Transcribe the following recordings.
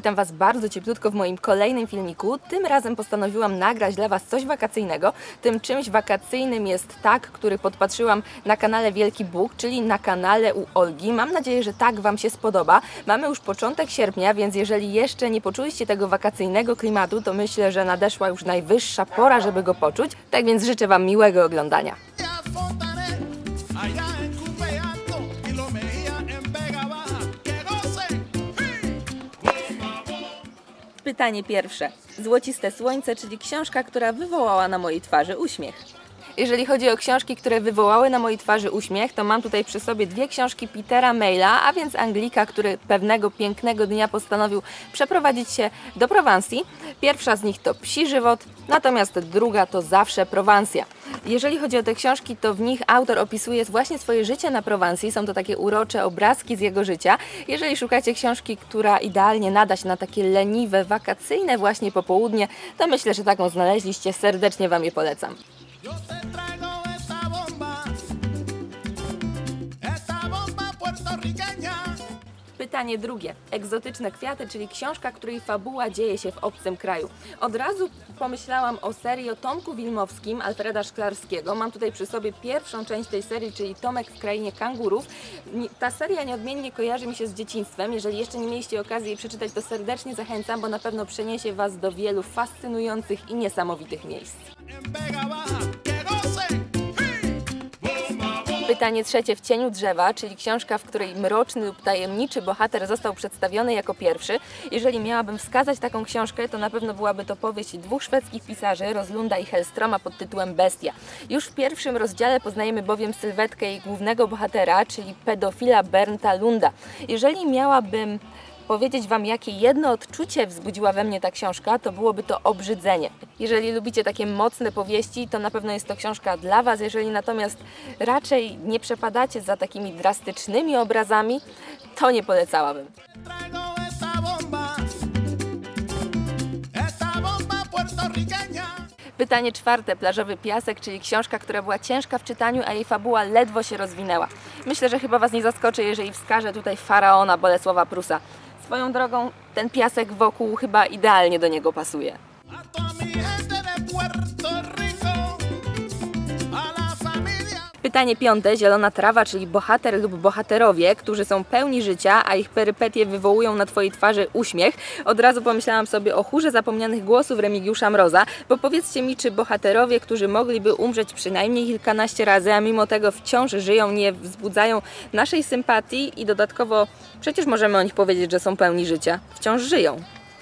witam Was bardzo cieplutko w moim kolejnym filmiku. Tym razem postanowiłam nagrać dla Was coś wakacyjnego. Tym czymś wakacyjnym jest tag, który podpatrzyłam na kanale Wielki Bóg, czyli na kanale u Olgi. Mam nadzieję, że tak Wam się spodoba. Mamy już początek sierpnia, więc jeżeli jeszcze nie poczuliście tego wakacyjnego klimatu, to myślę, że nadeszła już najwyższa pora, żeby go poczuć. Tak więc życzę Wam miłego oglądania. Pytanie pierwsze. Złociste słońce, czyli książka, która wywołała na mojej twarzy uśmiech. Jeżeli chodzi o książki, które wywołały na mojej twarzy uśmiech, to mam tutaj przy sobie dwie książki Petera Maila, a więc Anglika, który pewnego pięknego dnia postanowił przeprowadzić się do Prowansji. Pierwsza z nich to Psi żywot, natomiast druga to Zawsze Prowansja. Jeżeli chodzi o te książki, to w nich autor opisuje właśnie swoje życie na Prowansji. Są to takie urocze obrazki z jego życia. Jeżeli szukacie książki, która idealnie nada się na takie leniwe, wakacyjne właśnie popołudnie, to myślę, że taką znaleźliście. Serdecznie Wam je polecam. Pytanie drugie. Egzotyczne kwiaty, czyli książka, której fabuła dzieje się w obcym kraju. Od razu pomyślałam o serii o Tomku Wilmowskim, Alfreda Szklarskiego. Mam tutaj przy sobie pierwszą część tej serii, czyli Tomek w krainie kangurów. Ta seria nieodmiennie kojarzy mi się z dzieciństwem. Jeżeli jeszcze nie mieliście okazji jej przeczytać, to serdecznie zachęcam, bo na pewno przeniesie Was do wielu fascynujących i niesamowitych miejsc. Pytanie trzecie. W cieniu drzewa, czyli książka, w której mroczny lub tajemniczy bohater został przedstawiony jako pierwszy. Jeżeli miałabym wskazać taką książkę, to na pewno byłaby to powieść dwóch szwedzkich pisarzy, Roslunda i Hellstroma, pod tytułem Bestia. Już w pierwszym rozdziale poznajemy bowiem sylwetkę jej głównego bohatera, czyli pedofila Bernta Lunda. Jeżeli miałabym powiedzieć Wam, jakie jedno odczucie wzbudziła we mnie ta książka, to byłoby to obrzydzenie. Jeżeli lubicie takie mocne powieści, to na pewno jest to książka dla Was. Jeżeli natomiast raczej nie przepadacie za takimi drastycznymi obrazami, to nie polecałabym. Pytanie czwarte. Plażowy piasek, czyli książka, która była ciężka w czytaniu, a jej fabuła ledwo się rozwinęła. Myślę, że chyba Was nie zaskoczy, jeżeli wskażę tutaj faraona Bolesława Prusa. Swoją drogą, ten piasek wokół chyba idealnie do niego pasuje. Pytanie piąte. Zielona trawa, czyli bohater lub bohaterowie, którzy są pełni życia, a ich perypetie wywołują na Twojej twarzy uśmiech. Od razu pomyślałam sobie o Chórze zapomnianych głosów Remigiusza Mroza, bo powiedzcie mi, czy bohaterowie, którzy mogliby umrzeć przynajmniej kilkanaście razy, a mimo tego wciąż żyją, nie wzbudzają naszej sympatii i dodatkowo przecież możemy o nich powiedzieć, że są pełni życia. Wciąż żyją.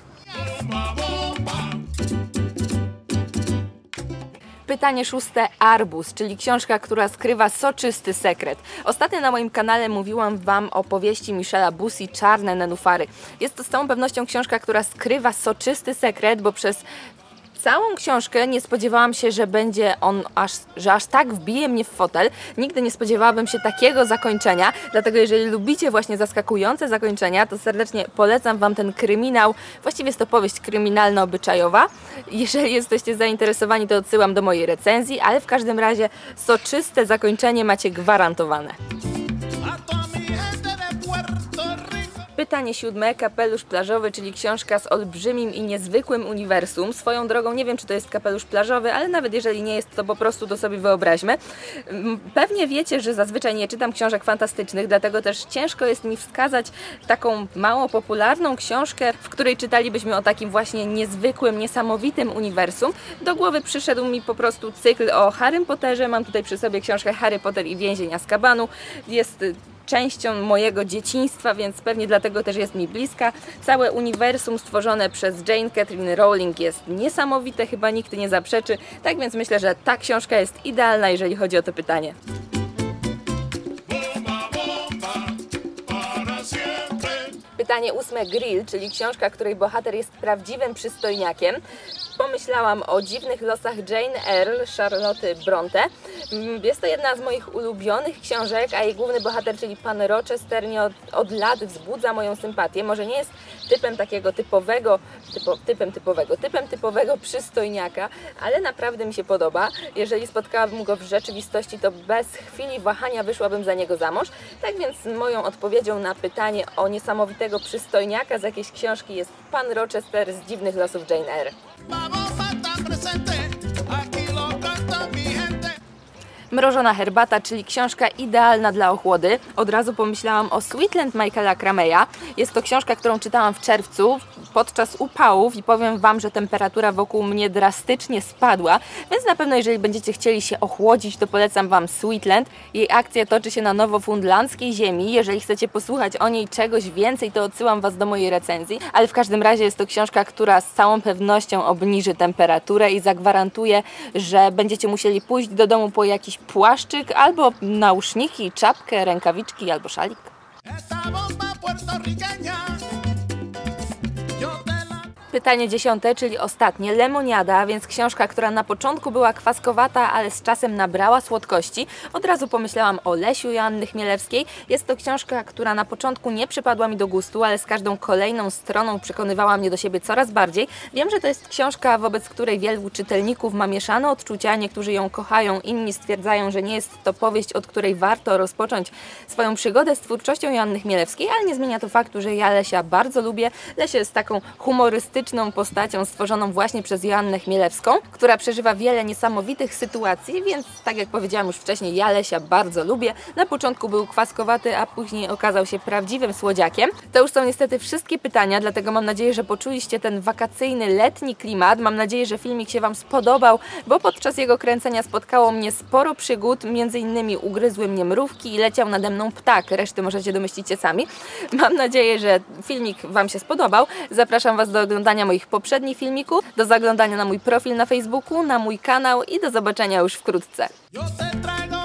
Pytanie szóste. Arbuz, czyli książka, która skrywa soczysty sekret. Ostatnio na moim kanale mówiłam Wam o powieści Michela Bussy Czarne nenufary. Jest to z całą pewnością książka, która skrywa soczysty sekret, bo przez całą książkę nie spodziewałam się, że będzie on aż tak wbije mnie w fotel. Nigdy nie spodziewałabym się takiego zakończenia, dlatego jeżeli lubicie właśnie zaskakujące zakończenia, to serdecznie polecam Wam ten kryminał. Właściwie jest to powieść kryminalno-obyczajowa. Jeżeli jesteście zainteresowani, to odsyłam do mojej recenzji, ale w każdym razie soczyste zakończenie macie gwarantowane. Pytanie siódme. Kapelusz plażowy, czyli książka z olbrzymim i niezwykłym uniwersum. Swoją drogą nie wiem, czy to jest kapelusz plażowy, ale nawet jeżeli nie jest, to po prostu to sobie wyobraźmy. Pewnie wiecie, że zazwyczaj nie czytam książek fantastycznych, dlatego też ciężko jest mi wskazać taką mało popularną książkę, w której czytalibyśmy o takim właśnie niezwykłym, niesamowitym uniwersum. Do głowy przyszedł mi po prostu cykl o Harrym Potterze. Mam tutaj przy sobie książkę Harry Potter i więzień Azkabanu. Jest częścią mojego dzieciństwa, więc pewnie dlatego też jest mi bliska. Całe uniwersum stworzone przez Jane Catherine Rowling jest niesamowite, chyba nikt nie zaprzeczy. Tak więc myślę, że ta książka jest idealna, jeżeli chodzi o to pytanie. Pytanie ósme. Grill, czyli książka, której bohater jest prawdziwym przystojniakiem. Pomyślałam o dziwnych losach Jane Eyre Charlotte Bronte. Jest to jedna z moich ulubionych książek, a jej główny bohater, czyli pan Rochester, od lat wzbudza moją sympatię. Może nie jest typem takiego typem typowego przystojniaka, ale naprawdę mi się podoba. Jeżeli spotkałabym go w rzeczywistości, to bez chwili wahania wyszłabym za niego za mąż. Tak więc moją odpowiedzią na pytanie o niesamowitego takiego przystojniaka z jakiejś książki jest Pan Rochester z Dziwnych losów Jane Eyre. Mrożona herbata, czyli książka idealna dla ochłody. Od razu pomyślałam o Sweetland Michaela Crameya. Jest to książka, którą czytałam w czerwcu podczas upałów i powiem Wam, że temperatura wokół mnie drastycznie spadła, więc na pewno jeżeli będziecie chcieli się ochłodzić, to polecam Wam Sweetland. Jej akcja toczy się na nowofundlandzkiej ziemi. Jeżeli chcecie posłuchać o niej czegoś więcej, to odsyłam Was do mojej recenzji, ale w każdym razie jest to książka, która z całą pewnością obniży temperaturę i zagwarantuje, że będziecie musieli pójść do domu po jakiś płaszczyk, albo nauszniki, czapkę, rękawiczki, albo szalik. Pytanie 10, czyli ostatnie, lemoniada, więc książka, która na początku była kwaskowata, ale z czasem nabrała słodkości. Od razu pomyślałam o Lesiu Joanny Chmielewskiej. Jest to książka, która na początku nie przypadła mi do gustu, ale z każdą kolejną stroną przekonywała mnie do siebie coraz bardziej. Wiem, że to jest książka, wobec której wielu czytelników ma mieszane odczucia. Niektórzy ją kochają, inni stwierdzają, że nie jest to powieść, od której warto rozpocząć swoją przygodę z twórczością Joanny Chmielewskiej, ale nie zmienia to faktu, że ja Lesia bardzo lubię. Lesia jest taką humorystyczną postacią stworzoną właśnie przez Joannę Chmielewską, która przeżywa wiele niesamowitych sytuacji, więc tak jak powiedziałam już wcześniej, ja Lesia bardzo lubię. Na początku był kwaskowaty, a później okazał się prawdziwym słodziakiem. To już są niestety wszystkie pytania, dlatego mam nadzieję, że poczuliście ten wakacyjny, letni klimat. Mam nadzieję, że filmik się Wam spodobał, bo podczas jego kręcenia spotkało mnie sporo przygód, między innymi ugryzły mnie mrówki i leciał nade mną ptak. Reszty możecie domyślić się sami. Mam nadzieję, że filmik Wam się spodobał. Zapraszam Was do oglądania moich poprzednich filmików, do zaglądania na mój profil na Facebooku, na mój kanał i do zobaczenia już wkrótce.